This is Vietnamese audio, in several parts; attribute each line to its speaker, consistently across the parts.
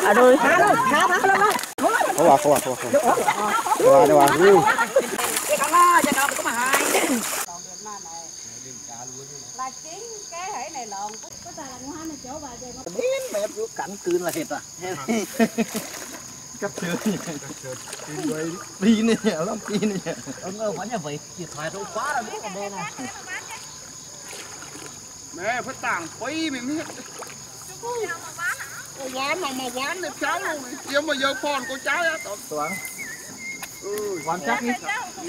Speaker 1: đôi
Speaker 2: là chín cái hệ này lộn có tài là ngon này chỗ bà về nó
Speaker 1: đến mẹ cứ cắn cươn là hết à cắt sườn đi này nhỉ lắm đi này nhỉ ông vẫn như vậy thì thoại đâu quá là biết là đây này
Speaker 3: mẹ phải tàng quấy mình hết quán mà quán đẹp cháu luôn kia mà giờ còn có cháu á
Speaker 1: toán quán chắc đi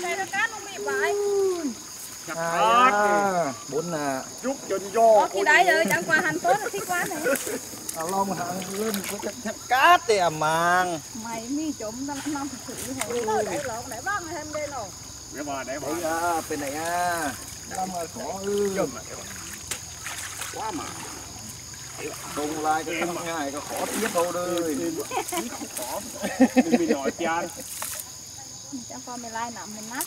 Speaker 1: bốn là
Speaker 3: chút cho do
Speaker 2: thì đấy rồi chẳng qua thành phố là thích quá này
Speaker 1: lo mà lên có chắc cát thì à màng
Speaker 2: mày mi trộm năm năm thực sự rồi để lộn để băng thêm đây rồi
Speaker 3: để bà
Speaker 1: bên này à làm mà khó
Speaker 3: quá mà
Speaker 1: cùng lại cái thằng này có khó tiếp đâu đây
Speaker 3: khó mình bị đòi chan
Speaker 2: chẳng qua mày lai nằm mình nát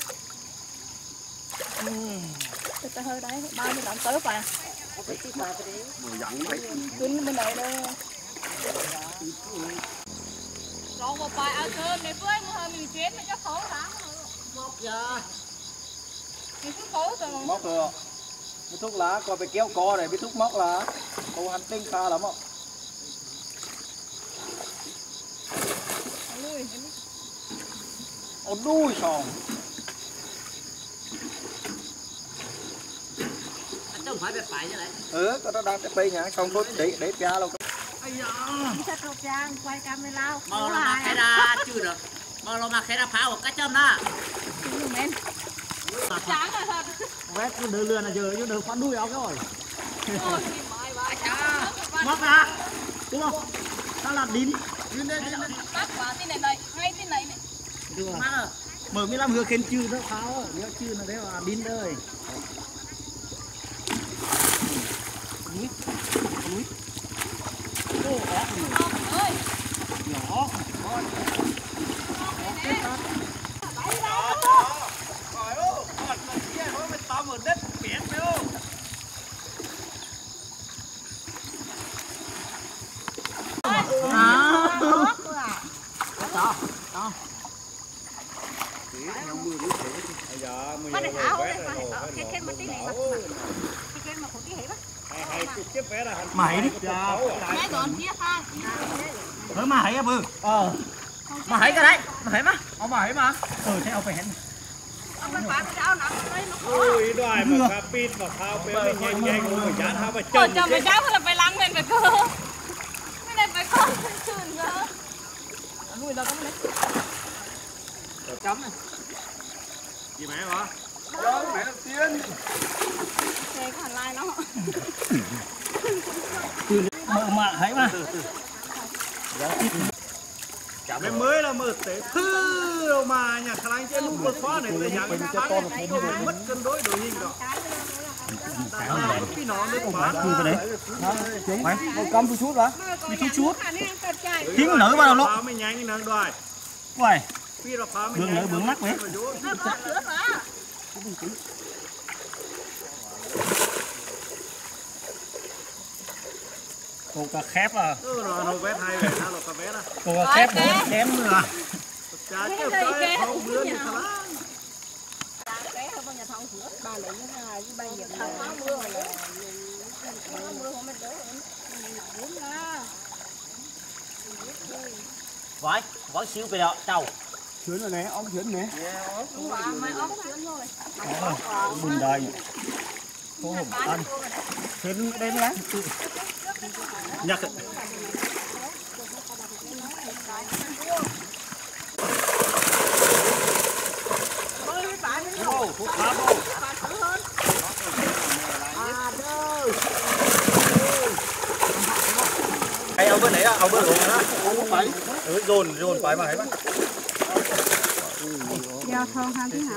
Speaker 2: tôi hơi đấy bao nhiêu động tới phải
Speaker 3: mười dặn đấy
Speaker 2: kinh bên này đây rồi một bài ăn cơm này với một hơi mình chén nó chắc khổ lắm một giờ mình cứ khổ rồi
Speaker 1: móc được biết thuốc lá coi phải kéo co này biết thuốc móc là câu hành tinh xa lắm không ôi đuôi sòn
Speaker 4: không phải bẹp phải như này.
Speaker 1: Có nó đang cái bay nhá, xong thôi để pia luôn.
Speaker 4: Ây da.
Speaker 2: Sao cậu Trang quay camera.
Speaker 4: Mà lo mà khai ra chưa được. Mà lo mà khai ra phá một cái châm đó.
Speaker 2: Men. Trắng rồi thật.
Speaker 1: Vét cứ đưa lươn là giờ chứ đừng khoan đuôi áo rồi.
Speaker 2: Ôi mày bà cha.
Speaker 4: Móc ra. Đúng không? Nó là đín.
Speaker 2: Đín đây. Bắt vào tin này đây, ngay tin này này.
Speaker 4: Được.
Speaker 1: Mở 15 hứa khen chư nó pháo, nhớ chư nó đấy là đín đây. Núi. Ô, ốc ơi. Nhỏ. Ở đất biển đâu. Mày đi. Thôi mà hãy bự.
Speaker 4: Mà hãy cái đấy. Mà hãy mà.
Speaker 1: Ông mà hãy mà. Thế ông phải hẹn.
Speaker 3: ôi đoài mà cà pin mà phao bé mình nhanh mà giá thao mà chồng
Speaker 2: chồng phải cháu là phải lăng lên phải cơ cái này phải con chừng nữa nuôi đâu có đấy
Speaker 3: chấm này gì mẹ hả đó mẹ nó tiên
Speaker 2: thế có lai lắm
Speaker 1: mà hãy mà.
Speaker 3: mẹ mới là mở tế thư đâu mà nhà khả năng trên lúc vượt khóa này tôi dặn mất cân đối đội hình đó cái nó đấy của má
Speaker 1: Cư cái đấy. Mày, một cắm tôi chút hả? Đi chút. Tiếng nữ vào lúc.
Speaker 3: pháo mới nhanh nâng đoài
Speaker 1: Quầy.
Speaker 3: Bướng
Speaker 1: nữ bướng lắc đấy. Cô cà khép à.
Speaker 3: nó vét hay vậy sao là cà vét à.
Speaker 1: Cô cà khép kém nữa.
Speaker 3: Chả chứ cái không bướng thì sao lắm.
Speaker 2: bà lấy những cái bay hiện không có mưa rồi mưa không biết đỡ
Speaker 4: Vói xíu về đó, chào.
Speaker 1: Chuyến rồi nè, ông chuyến nè.
Speaker 2: mày ốc chuyến rồi
Speaker 1: Bùn đời. Cô hộp ăn. Chuyến đây nhá. Nhắc. Hay ông bên này á, ông bên ruộng đó. Không phải. Dồn phải mà hãy bắt.
Speaker 2: giao thông ham thứ hả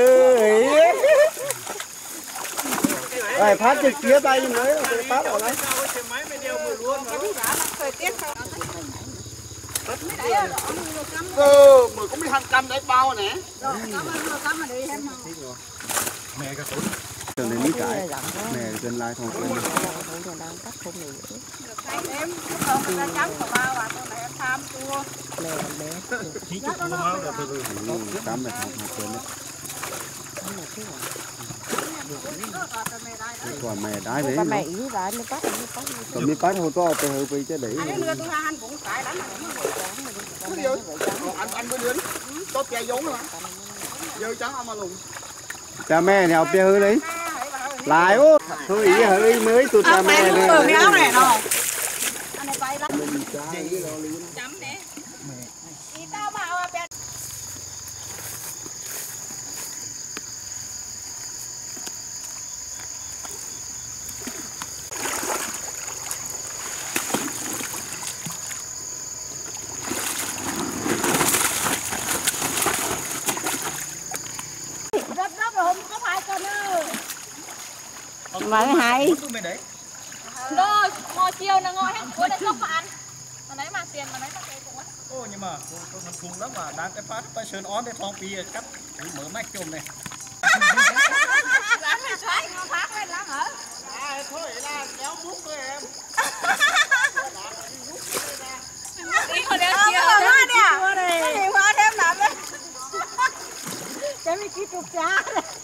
Speaker 1: Rồi phát trực tiếp bay như mới phát ở đấy.
Speaker 3: Mười có mấy 200 đấy bao nè.
Speaker 1: Mẹ cái túi. Cho nên cái mẹ gần lại thằng quên.
Speaker 2: Em không có chấm của ba và tôi lại tham chua.
Speaker 3: Chỉ chút của máu được từ từ.
Speaker 1: Cắm mẹ thằng quên đấy. Còn mẹ đái đấy.
Speaker 5: Còn mẹ ý và nó bắt.
Speaker 1: Còn mi bắt hồi to từ hồi về cho đấy.
Speaker 2: Anh đưa tôi ăn cũng phải lắm.
Speaker 3: Anh có đến tốt cây giống hả? Giờ trắng ăn mà lùng.
Speaker 1: Cha mẹ nào bia hư đấy. Lại ô. Thôi ý hơi mới tụt cha mẹ này.
Speaker 2: Ở méo này nó. Anh này bay lắm. Chấm nè. Đi tao bảo bé.
Speaker 5: Mà hay.
Speaker 2: Đó, ngồi chiều là ngồi hết cuối đây không ăn. Mà đấy mà tiền mà đấy mà tiền cũng á.
Speaker 3: Ô nhưng mà con cùng lắm mà đang cái phát phải sơn on để phong pi cắt mở mạch chôm này.
Speaker 2: Dám là xoáy nó phát lên lắm hả?
Speaker 3: Thôi là kéo bút thôi em.
Speaker 2: Đi còn đeo chiều đó nè. Cái gì hoa thêm làm đấy. Cái mấy ký trục trá.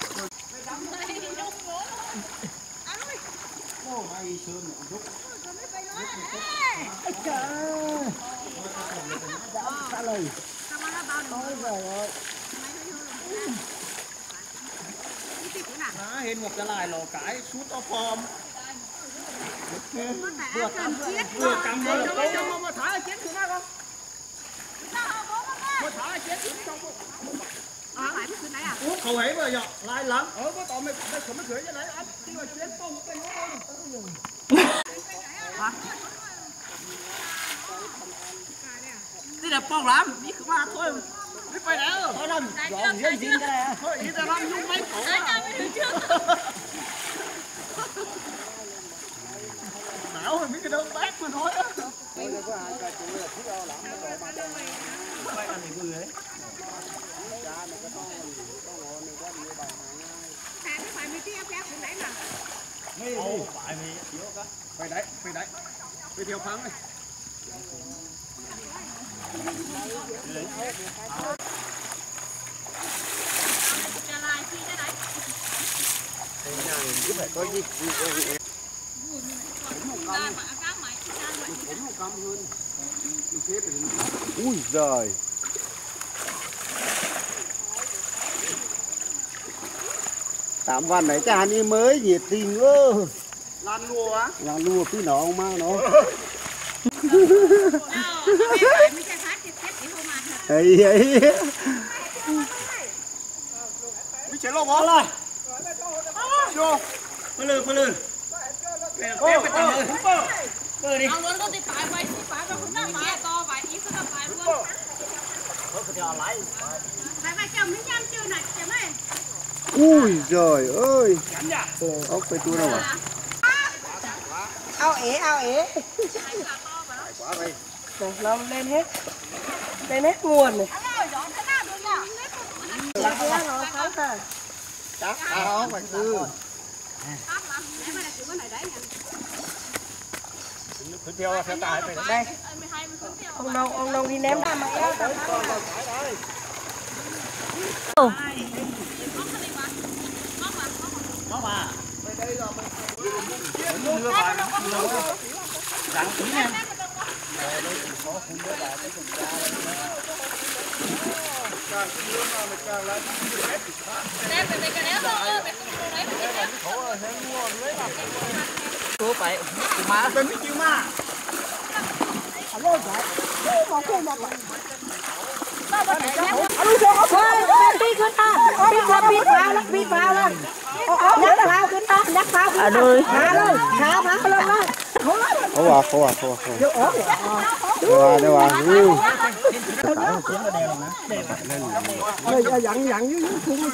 Speaker 3: Ô hay sơn một chút. Hên một cái lại lò cái sút to form. Vừa cầm vừa mà thả chết thì nó không? Mà thả chết thì nó không?
Speaker 2: Phải cái này à?
Speaker 3: Không ấy mà giờ lại lắm. Có tao mày không có gửi cho đấy anh. Đi mà chết không cái nó đâu.
Speaker 4: Đi là phong lắm, biết không mà thôi.
Speaker 3: Biết phải đỡ. Thôi làm dọn riêng riêng cái này. Thôi ý ta làm nhung mấy khổ. Não rồi biết cái đâu bác mà nói á.
Speaker 2: Phải mấy tí ép của nãy mà.
Speaker 3: Phải đấy, phải theo thắng này.
Speaker 2: Trả lại khi cái đấy.
Speaker 1: Cứ phải có gì. Ui giời. Tạmวันไหนจะหันนี่mới nhiệt tình ơ.
Speaker 3: Lan lùa á.
Speaker 1: Lan lùa tí nó không mau nó. Ấy ấy.
Speaker 3: Bị chế lô bó rồi. Vô. Phải lươn. Tiếp phải tầm ơi. Bơ đi.
Speaker 2: Ông luôn có đi phải vậy, phải và cũng đã phải to vậy, ít cũng đã phải luôn. Phải phải chồng đến nhâm chưa này, chồng ơi.
Speaker 1: Ui giời ơi. Ốc phải tu đâu à?
Speaker 5: Ao ế. Nó lên hết nguồn này.
Speaker 1: Chắc áo phải tư.
Speaker 3: Cứ theo tải phải
Speaker 5: Đây. Ông nông đi ném ra mà em.
Speaker 3: Nó mà. Đây là mình đưa vào rắn tí em.
Speaker 2: Đem về cái đéo thôi, mày không lấy cái
Speaker 4: Cô phải má
Speaker 3: Bên cái chiêu ma.
Speaker 5: Biết vào lên. Nhắc phao lên. Thả lên. Thả lên.
Speaker 1: Khổ à. Đâu à.
Speaker 5: Dặn với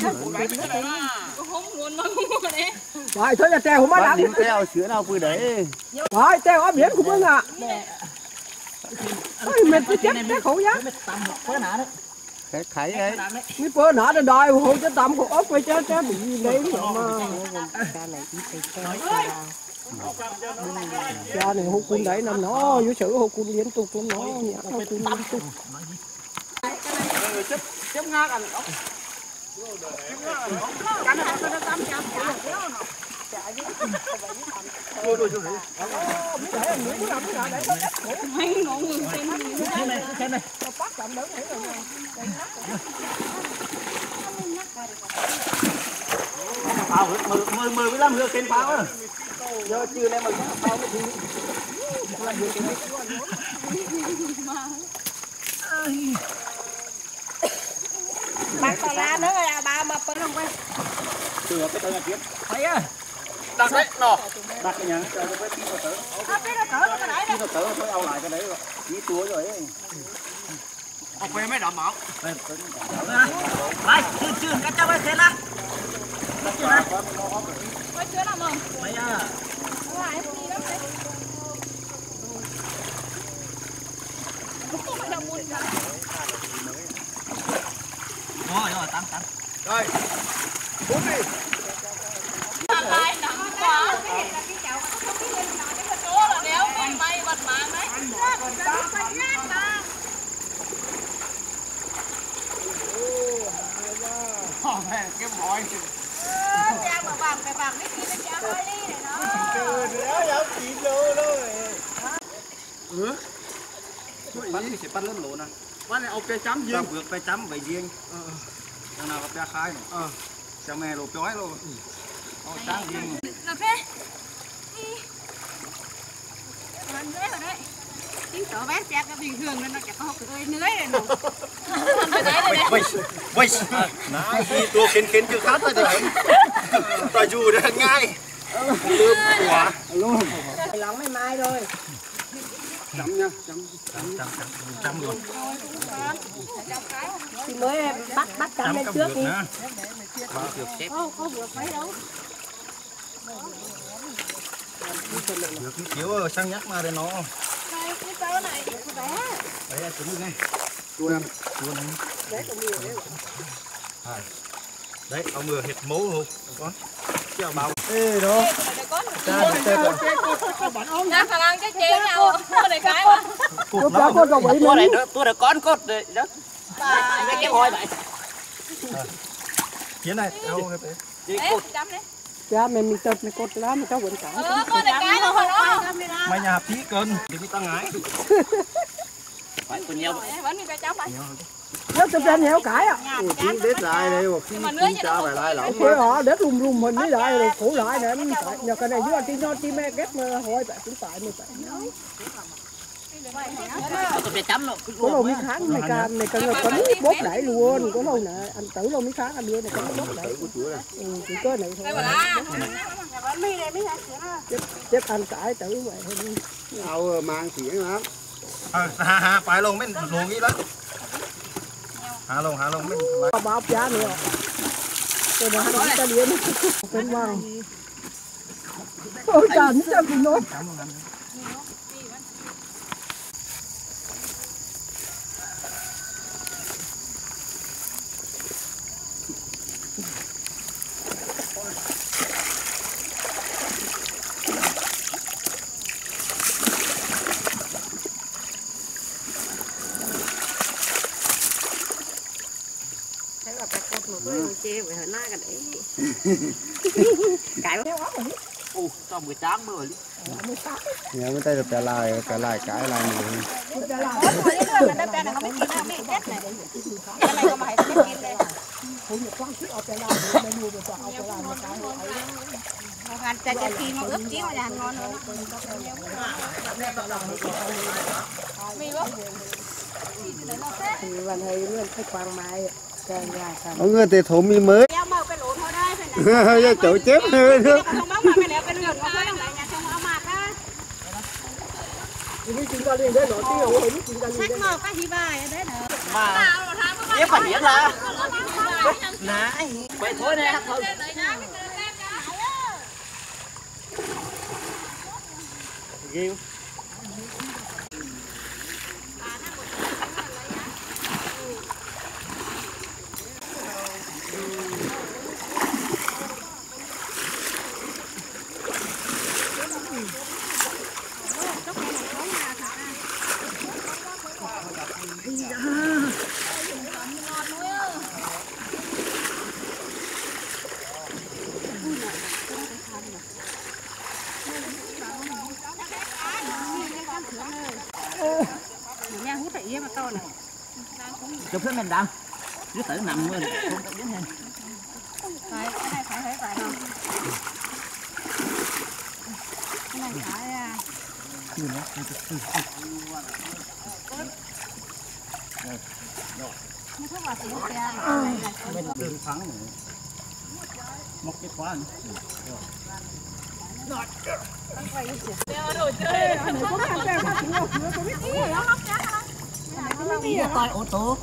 Speaker 2: không muốn nói không muốn đấy.
Speaker 5: rồi thôi là treo không có
Speaker 1: điểm treo sữa nào vừa đấy.
Speaker 5: rồi treo ở biển cũng à. Ôi mình cứ chết cái khổ giá.
Speaker 1: khải ấy
Speaker 5: mấy bữa nọ nó đòi hôn cho tầm của ốc phải chứ bị đấy mà cha này hôn quân đấy nằm nó vô sự hôn quân liên tục nó nhẹ hôn quân liên tục
Speaker 3: chém ngang ăn
Speaker 2: mấy ngọn người xem
Speaker 3: này pháo mười 15 hứa trên pháo á giờ chưa lên mà pháo cái gì
Speaker 5: bác tao la nữa là bà mà bên không quay
Speaker 3: chưa cái tên là kiếm thấy á đặt đấy nọ đặt cái nhá cho cái tí nó tới tí nó tới thôi ao lại cái đấy rồi tí túa rồi ấy ông quay mấy đậm mạo
Speaker 4: Vai, chưa cái cháu ấy thế là.
Speaker 2: quay chưa làm không
Speaker 4: Mày à.
Speaker 2: lại gì lắm đấy không phải là muôn cả
Speaker 4: Rồi, tắm.
Speaker 3: rồi bốn đi
Speaker 2: lại nặng quá số là đéo mình bay vật mạng đấy
Speaker 3: cái mỏi
Speaker 2: cha mà bằng cái bằng mấy kia nó cha hơi đi này nó
Speaker 3: chưa nữa giáo chỉ lô thôi bắn thì sẽ bắn lên lỗ nè bắn này ok chấm riêng vượtไปchấm vậy riêng thằng nào có pe khai này cho mẹ lột chói luôn chấm riêng
Speaker 2: là phê gần dưới rồi đấy chính tỏ bé cha cái bình thường nên nó chả có cái nưới này nó
Speaker 3: vậy nãy khi tua khiến chưa khát thôi rồi dù để ngay lướm quả luôn
Speaker 5: lòng mấy mai rồi
Speaker 3: chấm nha chấm luôn
Speaker 5: thì mới bắt chấm lên trước đi
Speaker 2: không được mấy đâu
Speaker 3: được cái kiểu sang nhắc mà để nó
Speaker 2: đây cái tớ này của bé
Speaker 3: đấy là chúng nghe chua này đấy ông vừa hệt mố không có chèo bao ê đó
Speaker 2: ra khả năng cái chế nhau này cái mà
Speaker 3: cột nó
Speaker 4: Tôi đã con cốt đấy đó. Cái hồi vậy.
Speaker 3: phía này đâu
Speaker 2: đấy chấm đấy
Speaker 5: cha mình tập mình cột lá mình cháu quần cả
Speaker 2: con này cái nó nó
Speaker 3: mày nhà tí cân đừng có tăng ngái
Speaker 4: Phải còn nhiều.
Speaker 2: vẫn cái chấm vậy
Speaker 5: nó tập ra nhiều cái à
Speaker 3: tiếng đết lại đây mà khi cha phải lại lỏng
Speaker 5: cái họ đết lùm mình mới lại rồi khổ lại nè nhờ cái này dưới tin nó tim mẹ ghép mà hỏi vậy cũng tại mình phải
Speaker 4: Tôi phải chấm rồi.
Speaker 5: có lâu mới kháng này cần là cấm bóp đẩy luôn có lâu nè anh tử lâu mới kháng anh đưa này cấm bóp đẩy chỉ có này thôi chết ăn cãi tử vậy
Speaker 3: ao mang xiển lắm hà phải luôn mấy luồng ý đó hà luôn mấy
Speaker 5: bao giá nữa rồi nó ăn ta điên bên vàng ôi trời nó bị nói chê vậy hồi nay cái đấy cái
Speaker 4: Trong buổi sáng mới rồi.
Speaker 1: nhà bên tay được cả lại cái lại
Speaker 5: bạn thấy luôn cái quang mai
Speaker 1: ông người thì thổ mi mới chỗ chết nữa
Speaker 5: chúng ta liền đấy nổi tiếng chúng ta liền đấy
Speaker 4: Mà tiếp phải biết là. Này, vậy thôi nè.
Speaker 3: ghê
Speaker 2: Nhà hút phải yên mà to này.
Speaker 4: chụp lên mình đằng chứ tự nằm không có dính hen
Speaker 2: Phải, cái này phải không? Cái này phải à. Nó thuốc vào xíu kìa.
Speaker 3: Bên đường thắng này. Một cái khóa này.
Speaker 2: Đeo đồ chơi.
Speaker 5: Có cái ăn phát chính đâu, nó có biết gì đó.
Speaker 4: Nó coi ô tô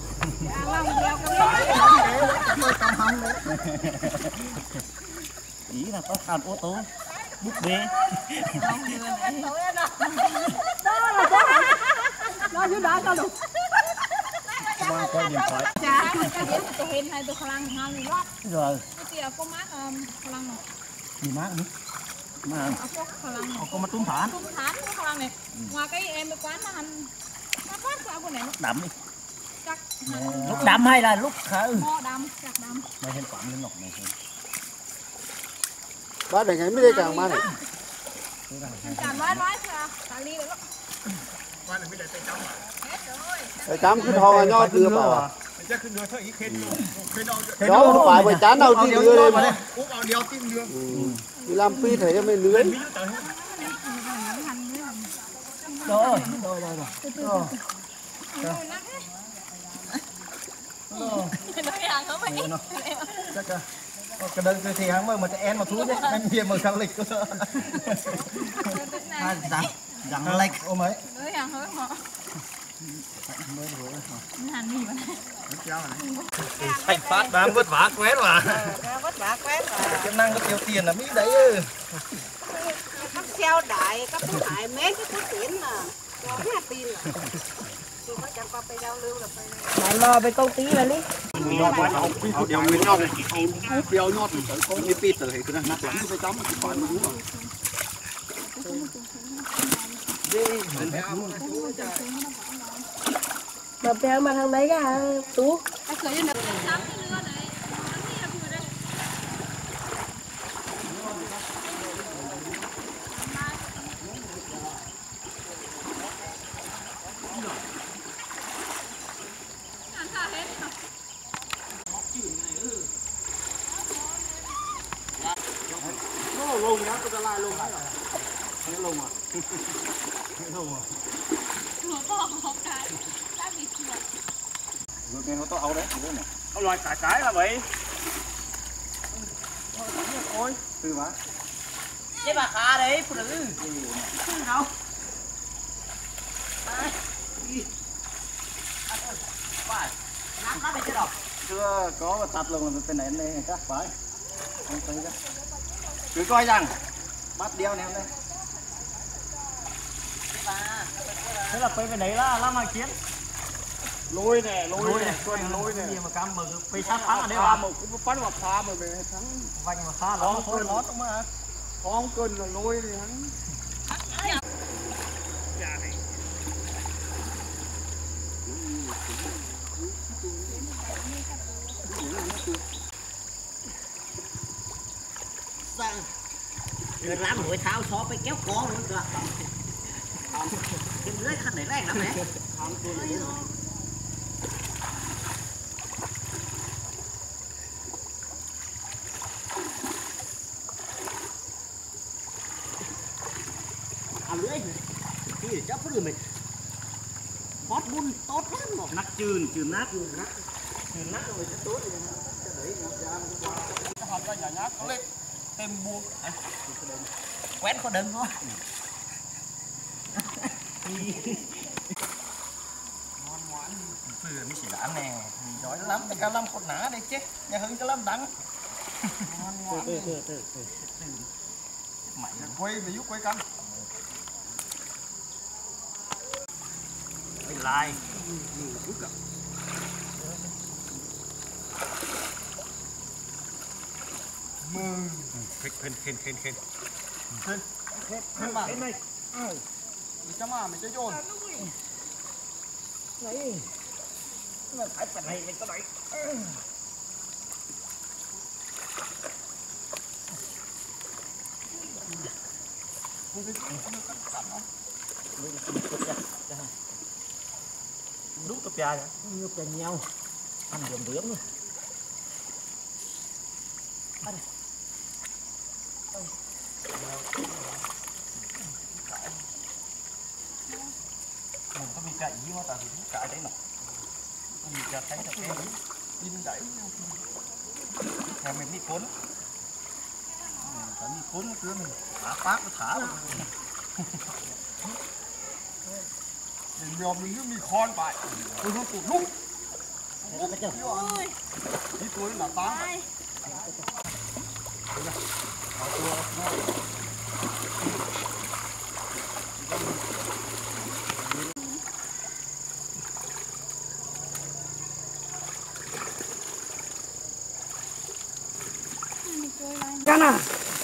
Speaker 4: ý là có thằng ô tô bút bê
Speaker 5: Nó chứ đã sao được.
Speaker 3: Qua coi điện thoại.
Speaker 2: Chà, cái gì tôi hình hay tôi khăn hai mươi lót.
Speaker 4: rồi
Speaker 2: Cái kia có mát khăn này.
Speaker 4: gì má nữa mà
Speaker 2: Có khăn này.
Speaker 4: có mà trúng thản
Speaker 2: Trung thán cái khăn này. Ngoài cái em mới quán nó hành. Nó phát sao cái này nó
Speaker 4: đậm đi
Speaker 2: chắc
Speaker 4: lúc đậm hay là lúc khờ
Speaker 2: mo đậm, chặt đậm.
Speaker 4: mày thêm quản lên ngọc này thôi
Speaker 1: Bác để ngày mới đây càng mà này.
Speaker 2: Chả nói sao? Cả ly được đó.
Speaker 1: Cái cám cứ thò nhót đưa vào à.
Speaker 3: Chắc cứ đưa thôi ý khen luôn.
Speaker 1: Đó không phải bởi chán đâu đi đưa lên.
Speaker 3: Uống vào đeo tim đưa.
Speaker 1: Đi làm pi thấy mới lưới.
Speaker 4: rồi
Speaker 2: Nói hàng không phải.
Speaker 3: Chắc à. Cái đơn thì hắn mới mà chạy em mà thú chứ. Anh hiền mà sang lịch.
Speaker 4: dặn lệch
Speaker 3: Ôm ấy.
Speaker 2: Nói hàng hơi mà. Hành gì mà.
Speaker 3: Thành phát đang vất vả quét mà.
Speaker 5: Vất vả quét và
Speaker 3: Cái năng có tiêu tiền là Mỹ đấy.
Speaker 5: các xeo đại, các thứ hại mấy cái thứ tiền là cho cái tiền là. Tôi có chẳng qua phải giao lưu là phải. Bạn lo về công ty là đi.
Speaker 3: Nhọt quá không, quy phút đeo nguyên nhọt này. Hút đeo nhọt thì tới có như pít tới cái nát lắm cái chấm cái khoản mà đúng rồi.
Speaker 5: Mà bèo mà thằng đấy cả tú.
Speaker 2: Cái sợi nó sắm cái lưa này.
Speaker 3: Nó lùng nhá, tôiจะไล่ลงให้ไม่ลงอ่ะไม่ลงอ่ะ
Speaker 2: Nó to không cái. Đã bị chuột.
Speaker 3: Rồi nghe nó to ấu đấy, đúng không? Có loài cả cái là vậy. Ôi, từ má.
Speaker 4: cái bà khá đấy phụ nữ đâu nắm nó đi chứ đâu
Speaker 3: Chưa có mà tạt lồng là tên này này chắc phải. Không thấy đó. Cứ coi rằng bắt đeo ném đây.
Speaker 4: thế là quay về đấy là làm hàng chiến
Speaker 3: Lôi nè, lôi nè, lôi nè.
Speaker 4: gì mà cam mực bị sát thắng ở đây
Speaker 3: Pha
Speaker 4: mà
Speaker 3: mà cũng bắt vào pha mà về thắng.
Speaker 4: vành mà khá lắm thôi lót đúng không
Speaker 3: Không cân là lôi thì hắn.
Speaker 4: đừng làm đuổi tháo xó phải kéo có luôn cơ cái lưới khăn này rèn lắm đấy à lưới thì để chấp cái mình hót bun tốt lắm rồi nát chườn nát luôn nát rồi sẽ tốt rồi
Speaker 3: Học ra nhà nhát có lên thêm buông.
Speaker 4: quén có đừng thôi
Speaker 3: Từ mới chỉ đá nè, giỏi lắm, cái cá lâm con ná đây chứ, nhà hứng cá lâm đắng. Mày quay về giúp quay căng.
Speaker 4: quay lại
Speaker 3: Khen mà. Mày cho mà mày cho dồn.
Speaker 4: nó phải phần này mình có đẩy
Speaker 3: đúng tập dài
Speaker 4: Nhục chân nhau. Ăn điểm điểm luôn.
Speaker 3: mình có bị cậy gì mà tại vì cũng cậy đấy mà mình chặt thấy là cái đi đẩy nhà mình đi cuốn phải đi cuốn nó cứ mình thả phát nó thả mình nhòm mình cứ bị khon vậy tôi không tụt lúc đi cuối là tám
Speaker 5: Cái nào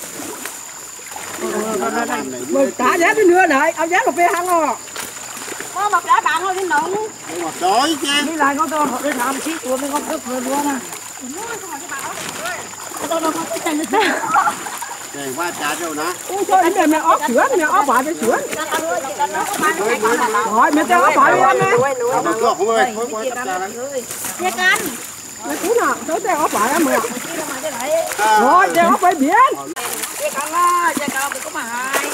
Speaker 5: mình trả giá đi nữa đấy, ao giá là phê hăng rồi. Có một giá bạn thôi đi nóng.
Speaker 3: mà đói chứ
Speaker 5: Đi lại có tôi họ đi làm xí của mình không cướp người luôn à.
Speaker 3: để qua trả đâu đó
Speaker 5: Ôi trời ơi, mẹ ốp sữa, mẹ ốp bả với sữa. Rồi, mẹ cho ốp bả với mẹ.
Speaker 3: mà cửa không ơi thôi qua trả đấy
Speaker 5: Chia canh. Mẹ chú nào, chú cho ốp bả mẹ. Rồi, cho ốp bả biển. Chia canh á, chia canh thì có mà hai.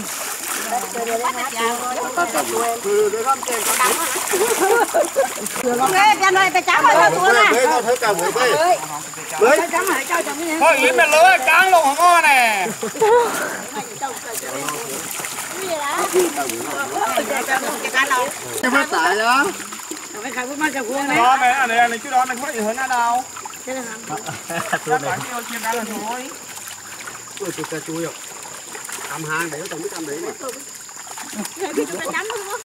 Speaker 5: Cái này phải trắng rồi tôi nè.
Speaker 3: thấy cả buổi đây
Speaker 5: Phải trắng lại cho chồng cái
Speaker 3: thôi ý mẹ lứa trắng luôn hả ngon nè
Speaker 5: Cho phát tại đó. Phải khai bút mắt cho cuốn đấy.
Speaker 3: đó này chứ đó này không có gì hơn nữa đâu
Speaker 5: Cái này
Speaker 3: tôi này chiên ra là thôi
Speaker 1: Ôi tôi chui rồi. Cầm hàng để tôi biết cầm để này.
Speaker 2: Thì chúng ta chấm luôn.